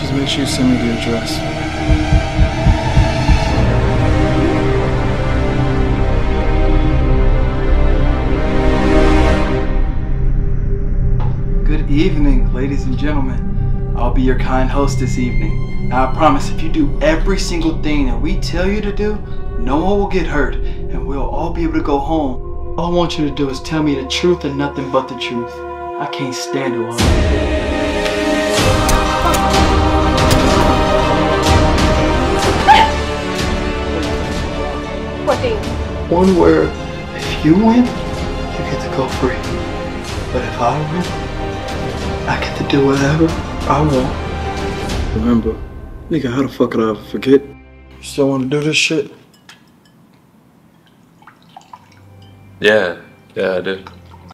Just make sure you send me the address. Good evening, ladies and gentlemen. I'll be your kind host this evening. Now I promise if you do every single thing that we tell you to do, no one will get hurt and we'll all be able to go home. All I want you to do is tell me the truth and nothing but the truth. I can't stand it all. What thing? One where if you win, you get to go free. But if I win, I get to do whatever I want. Remember, nigga, how the fuck could I ever forget? You still want to do this shit? Yeah, I do.